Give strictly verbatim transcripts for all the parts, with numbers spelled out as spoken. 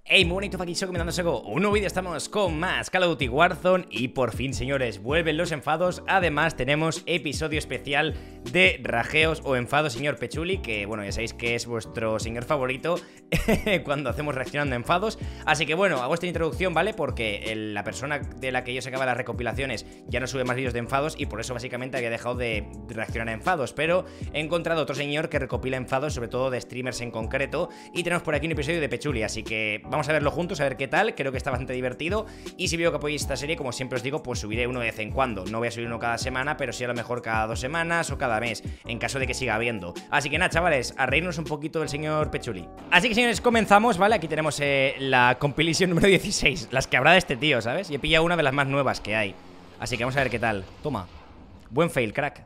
Hey, muy bonito, aquí comentándose un nuevo vídeo. Estamos con más Call of Duty Warzone. Y por fin, señores, vuelven los enfados. Además, tenemos episodio especial de rajeos o enfados, señor Pechuli, que, bueno, ya sabéis que es vuestro señor favorito cuando hacemos reaccionando a enfados. Así que, bueno, hago esta introducción, ¿vale? Porque el, la persona de la que yo sacaba las recopilaciones ya no sube más vídeos de enfados y por eso, básicamente, había dejado de reaccionar a enfados. Pero he encontrado otro señor que recopila enfados, sobre todo de streamers en concreto. Y tenemos por aquí un episodio de Pechuli, así que vamos a verlo juntos, a ver qué tal. Creo que está bastante divertido. Y si veo que apoyáis esta serie, como siempre os digo, pues subiré uno de vez en cuando. No voy a subir uno cada semana, pero sí a lo mejor cada dos semanas o cada mes, en caso de que siga habiendo. Así que nada, chavales, a reírnos un poquito del señor Pechuli. Así que, señores, comenzamos, ¿vale? Aquí tenemos eh, la compilation número dieciséis, las que habrá de este tío, ¿sabes? Y he pillado una de las más nuevas que hay. Así que vamos a ver qué tal. Toma. Buen fail, crack.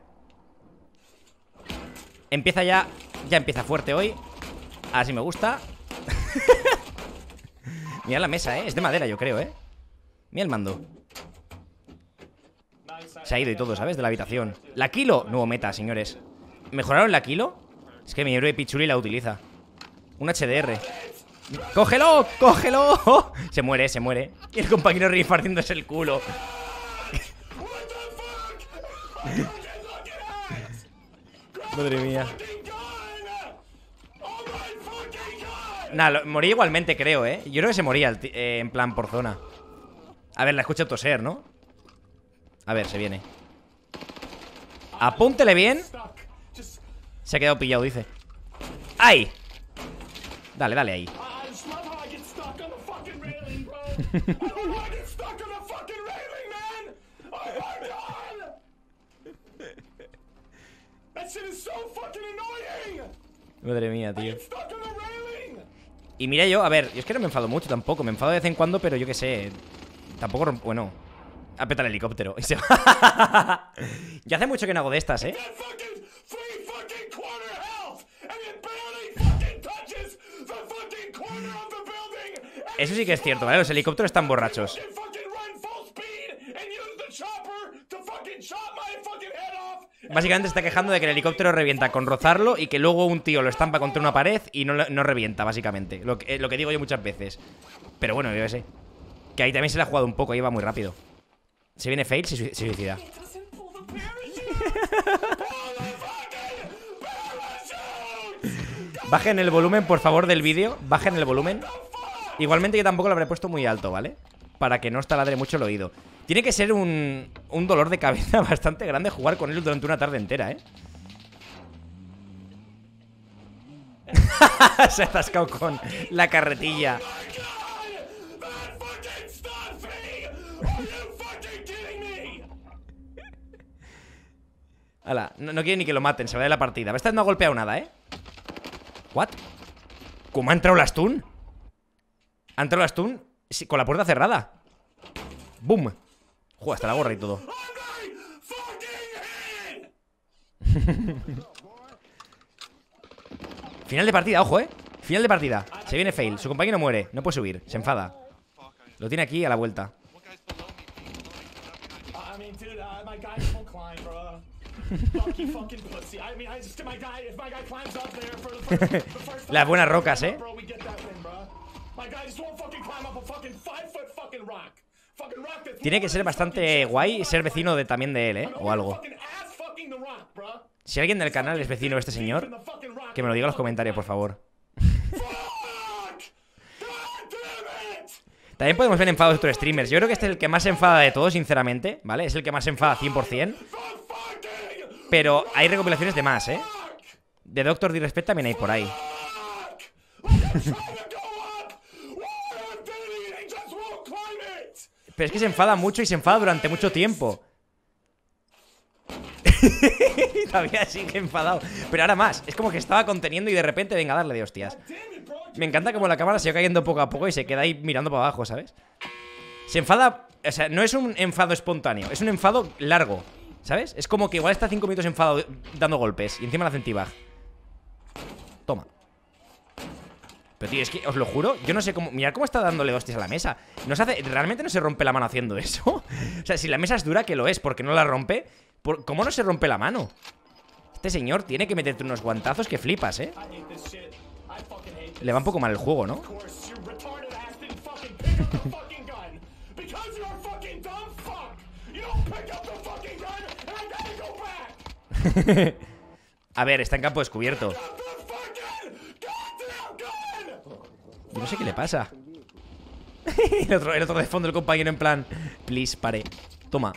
Empieza ya. Ya empieza fuerte hoy. Así me gusta. Mira la mesa, ¿eh? Es de madera, yo creo, ¿eh? Mira el mando. Se ha ido y todo, ¿sabes? De la habitación. La kilo. Nuevo meta, señores. ¿Mejoraron la kilo? Es que mi héroe Pichuli la utiliza. Un H D R. ¡Cógelo! ¡Cógelo! Se muere, se muere. Y el compañero rifardiéndose el culo. Madre mía. Nah, moría igualmente, creo, ¿eh? Yo creo que se moría el eh, en plan por zona. A ver, la escucho toser, ¿no? A ver, se viene. Apúntele bien. Se ha quedado pillado, dice. ¡Ay! Dale, dale ahí. Madre mía, tío. Y mira yo, a ver, yo es que no me enfado mucho tampoco. Me enfado de vez en cuando, pero yo qué sé. Tampoco, bueno. Apeta el helicóptero y se va. Ya hace mucho que no hago de estas, ¿eh? Eso sí que es cierto, ¿vale? Los helicópteros están borrachos. Básicamente se está quejando de que el helicóptero revienta con rozarlo y que luego un tío lo estampa contra una pared y no, no revienta, básicamente. Lo que, lo que digo yo muchas veces. Pero bueno, yo qué sé. Que ahí también se le ha jugado un poco, ahí va muy rápido. Se viene fail, se, se suicida. Bajen el volumen, por favor, del vídeo. Bajen el volumen. Igualmente yo tampoco lo habré puesto muy alto, ¿vale? Para que no os taladre mucho el oído. Tiene que ser un, un dolor de cabeza bastante grande jugar con él durante una tarde entera, ¿eh? Se ha atascado con la carretilla. Hala, no, no quiere ni que lo maten, se va de la partida. Esta no ha golpeado nada, ¿eh? ¿What? ¿Cómo ha entrado la stun? ¿Ha entrado la stun? Sí, con la puerta cerrada. ¡Boom! Joder, hasta la gorra y todo. Final de partida, ojo, eh. Final de partida. Se viene fail. Su compañero muere. No puede subir. Se enfada. Lo tiene aquí a la vuelta. Las buenas rocas, eh. Tiene que ser bastante guay ser vecino de, también de él, ¿eh? O algo. Si alguien del canal es vecino de este señor, que me lo diga en los comentarios, por favor. También podemos ver enfados de otros streamers. Yo creo que este es el que más se enfada de todos, sinceramente, ¿vale? Es el que más se enfada cien por cien. Pero hay recopilaciones de más, ¿eh? De Doctor Disrespect también hay por ahí. Pero es que se enfada mucho y se enfada durante mucho tiempo. Todavía sigue enfadado. Pero ahora más, es como que estaba conteniendo y de repente venga a darle de hostias. Me encanta como la cámara se va cayendo poco a poco y se queda ahí mirando para abajo, ¿sabes? Se enfada, o sea, no es un enfado espontáneo, es un enfado largo, ¿sabes? Es como que igual está cinco minutos enfadado dando golpes y encima la hacen tibag. Toma. Pero tío, es que os lo juro, yo no sé cómo. Mirad cómo está dándole hostias a la mesa. No se hace, realmente no se rompe la mano haciendo eso. O sea, si la mesa es dura, que lo es, porque no la rompe. ¿Por, ¿Cómo no se rompe la mano? Este señor tiene que meterte unos guantazos que flipas, eh. Le va un poco mal el juego, ¿no? A ver, está en campo descubierto. Yo no sé qué le pasa. el, otro, el otro de fondo, el compañero en plan, please, pare. Toma.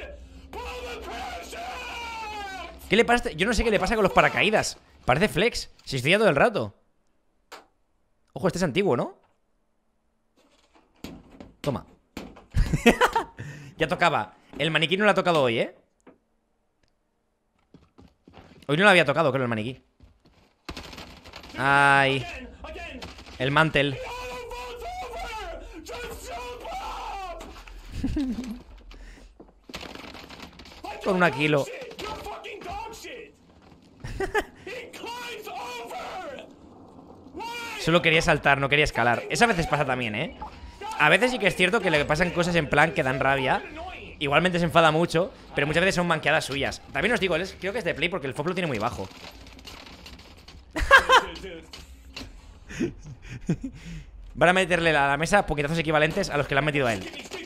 ¿Qué le pasa? Yo no sé qué le pasa con los paracaídas. Parece flex. Se estudia todo el rato. Ojo, este es antiguo, ¿no? Toma. Ya tocaba. El maniquí no lo ha tocado hoy, ¿eh? Hoy no lo había tocado, creo, el maniquí. Ay. El mantel. Con una kilo. Solo quería saltar, no quería escalar. Eso a veces pasa también, ¿eh? A veces sí que es cierto que le pasan cosas en plan que dan rabia. Igualmente se enfada mucho, pero muchas veces son manqueadas suyas. También os digo, él es, creo que es de Play porque el F O P lo tiene muy bajo. Van a meterle a la mesa puñetazos equivalentes a los que le han metido a él.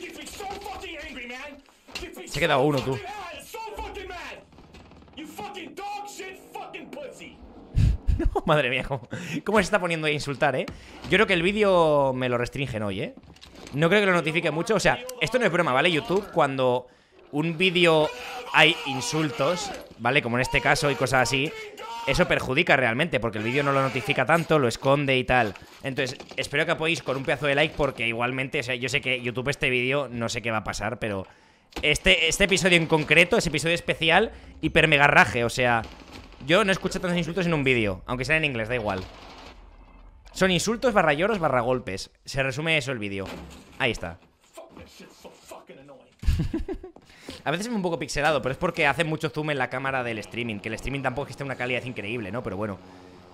Se ha quedado uno, tú. No, madre mía, ¿cómo, cómo se está poniendo a insultar, eh? Yo creo que el vídeo me lo restringen hoy, eh. No creo que lo notifique mucho. O sea, esto no es broma, ¿vale? YouTube, cuando un vídeo hay insultos, ¿vale? Como en este caso y cosas así, eso perjudica realmente, porque el vídeo no lo notifica tanto, lo esconde y tal. Entonces, espero que apoyéis con un pedazo de like, porque igualmente, o sea, yo sé que YouTube este vídeo, no sé qué va a pasar, pero este, este episodio en concreto, ese episodio especial, hiper mega raje, o sea, yo no escucho tantos insultos en un vídeo, aunque sea en inglés, da igual. Son insultos barra lloros barra golpes. Se resume eso el vídeo. Ahí está. A veces es un poco pixelado, pero es porque hace mucho zoom en la cámara del streaming. Que el streaming tampoco es que esté una calidad increíble, ¿no? Pero bueno.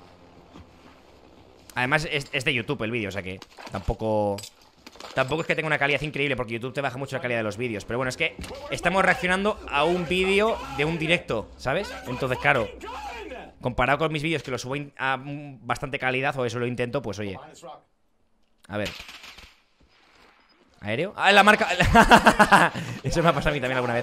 Además es, es de YouTube el vídeo, o sea que tampoco... Tampoco es que tenga una calidad increíble, porque YouTube te baja mucho la calidad de los vídeos. Pero bueno, es que estamos reaccionando a un vídeo de un directo, ¿sabes? Entonces, claro, comparado con mis vídeos que los subo a bastante calidad, o eso lo intento, pues oye. A ver. ¿Aéreo? ¡Ah, la marca! Eso me ha pasado a mí también alguna vez.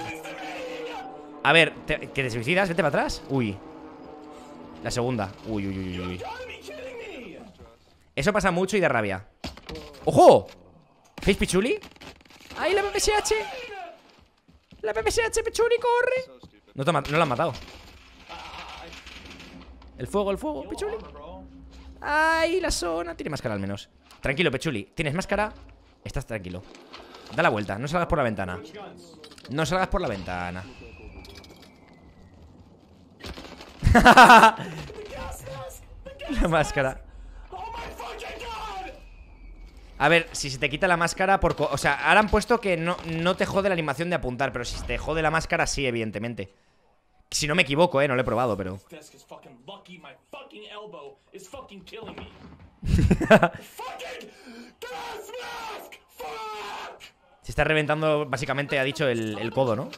A ver, ¿te, ¿que te suicidas? Vete para atrás. Uy. La segunda. Uy, uy, uy, uy. Eso pasa mucho y da rabia. ¡Ojo! ¿Face Pichuli? ¡Ay, la P P S H! ¡La P P S H, Pichuli, corre! No, te no la han matado. El fuego, el fuego, Pichuli. ¡Ay, la zona! Tiene máscara al menos. Tranquilo, Pichuli. ¿Tienes máscara? Estás tranquilo. Da la vuelta, no salgas por la ventana. No salgas por la ventana. La máscara. A ver, si se te quita la máscara por... O sea, ahora han puesto que no, no te jode la animación de apuntar, pero si te jode la máscara, sí, evidentemente. Si no me equivoco, eh, no lo he probado, pero... Se está reventando, básicamente, ha dicho el, el codo, ¿no?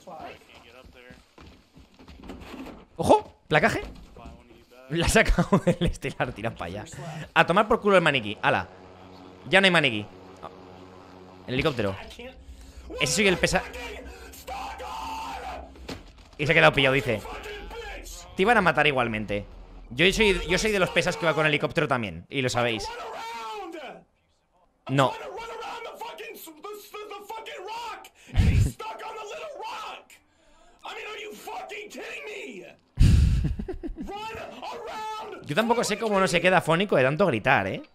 ¡Ojo! ¿Placaje? La ha sacado el estelar, tiran para allá. A tomar por culo el maniquí, ala. Ya no hay maniquí. Oh. El helicóptero. Ese soy el pesa... Y se ha quedado pillado, dice. Te iban a matar igualmente. Yo soy, yo soy de los pesas que va con helicóptero también. Y lo sabéis. No. Yo tampoco sé cómo no se queda afónico de tanto gritar, ¿eh?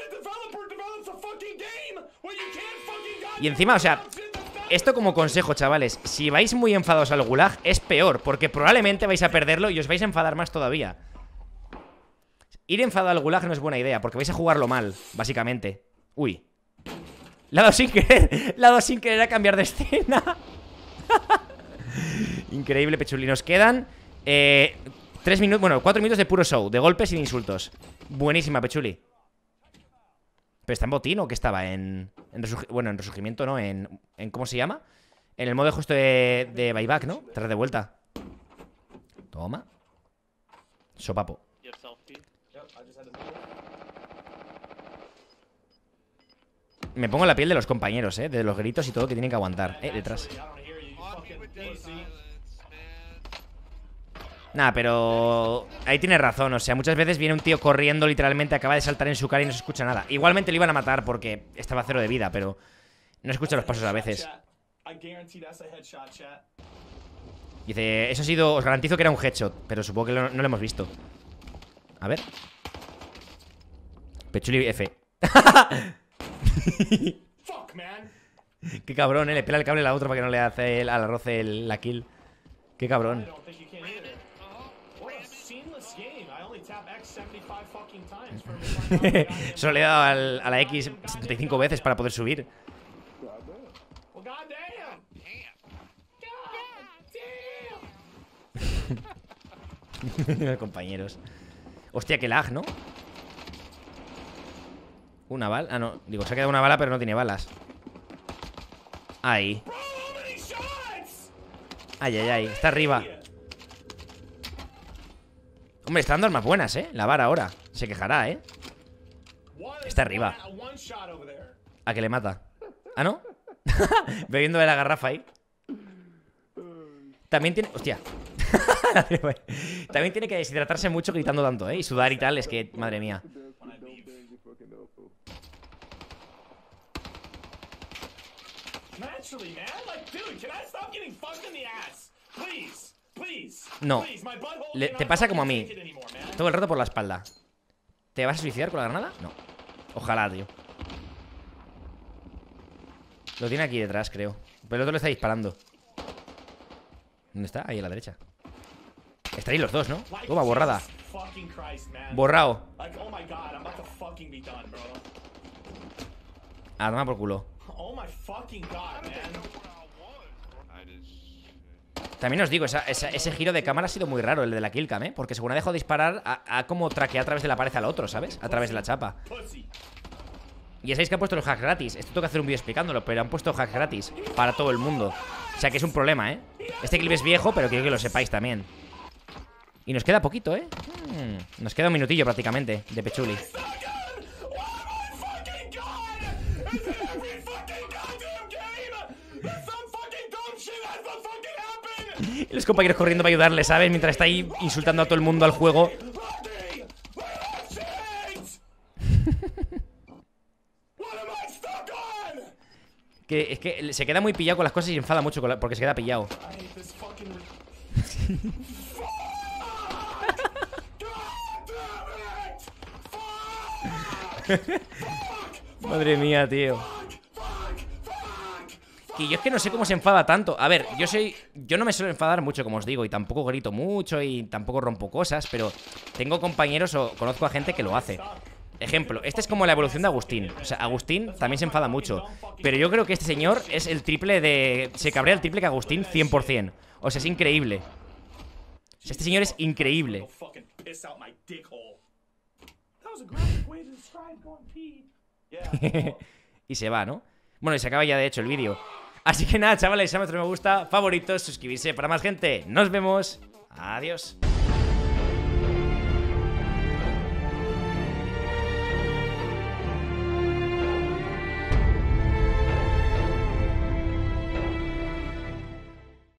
Y encima, o sea, esto como consejo, chavales, si vais muy enfadados al gulag, es peor, porque probablemente vais a perderlo y os vais a enfadar más todavía. Ir enfadado al gulag no es buena idea, porque vais a jugarlo mal, básicamente. Uy. Le ha dado sin querer, le ha dado sin querer a cambiar de escena. Increíble, Pichuli. Nos quedan eh, tres minutos, bueno, cuatro minutos de puro show, de golpes sin insultos. Buenísima, Pichuli. ¿Pero está en botín o qué estaba? En, en bueno, en resurgimiento, ¿no? En, en ¿cómo se llama? En el modo justo de, de buyback, ¿no? Tras de vuelta. Toma. Sopapo. me pongo en la piel de los compañeros, eh. De los gritos y todo que tienen que aguantar. Eh, detrás. Nah, pero ahí tiene razón, o sea, muchas veces viene un tío corriendo, literalmente acaba de saltar en su cara y no se escucha nada. Igualmente lo iban a matar porque estaba cero de vida, pero no escucha los pasos a veces. Dice, eso ha sido, os garantizo que era un headshot, pero supongo que lo, no lo hemos visto. A ver. Pechuli F. Qué cabrón, eh, le pela el cable a la otra para que no le hace el, al arroce el, la kill. Qué cabrón. Solo le he dado al, a la X setenta y cinco veces para poder subir. Compañeros. Hostia, qué lag, ¿no? Una bala. Ah, no. Digo, se ha quedado una bala, pero no tiene balas. Ahí. Ay, ay, ay. Está arriba. Hombre, está dando armas buenas, ¿eh? La vara ahora. Se quejará, ¿eh? Está arriba. ¿A que le mata? ¿Ah, no? Bebiendo de la garrafa ahí. También tiene... Hostia. También tiene que deshidratarse mucho gritando tanto, ¿eh? Y sudar y tal, es que... Madre mía. No. Le, te pasa como a mí. Todo el rato por la espalda. ¿Te vas a suicidar con la granada? No. Ojalá, tío. Lo tiene aquí detrás, creo. Pero el otro le está disparando. ¿Dónde está? Ahí a la derecha. Estaréis los dos, ¿no? Toma, borrada. Borrado. Ah, toma por culo. También os digo, esa, esa, ese giro de cámara ha sido muy raro, el de la killcam, ¿eh? Porque según ha dejado de disparar, ha, ha como traqueado a través de la pared al otro, ¿sabes? A través de la chapa. Y ya sabéis que han puesto los hacks gratis. Esto tengo que hacer un vídeo explicándolo, pero han puesto hacks gratis para todo el mundo. O sea que es un problema, ¿eh? Este clip es viejo, pero quiero que lo sepáis también. Y nos queda poquito, ¿eh? Hmm, nos queda un minutillo prácticamente de Pechuli. Y los compañeros corriendo para ayudarle, ¿sabes? Mientras está ahí insultando a todo el mundo al juego. Que es que se queda muy pillado con las cosas y se enfada mucho con la, porque se queda pillado. Madre mía, tío. Y yo es que no sé cómo se enfada tanto. A ver, yo soy... Yo no me suelo enfadar mucho, como os digo. Y tampoco grito mucho y tampoco rompo cosas. Pero tengo compañeros o conozco a gente que lo hace. Ejemplo, este es como la evolución de Agustín. O sea, Agustín también se enfada mucho. Pero yo creo que este señor es el triple de... Se cabrea el triple que Agustín cien por cien. O sea, es increíble. O sea, este señor es increíble. Y se va, ¿no? Bueno, y se acaba ya de hecho el vídeo. Así que nada, chavales, si os me gusta, favoritos, suscribirse para más gente. Nos vemos. Adiós.